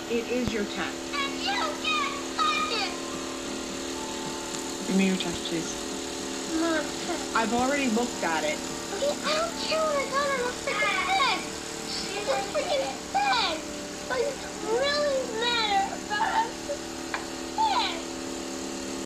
It is your test. And you get funded. Give me your test, please. Mom, I've already looked at it. okay, I don't care what I got on the freaking head. It's a freaking head. But it's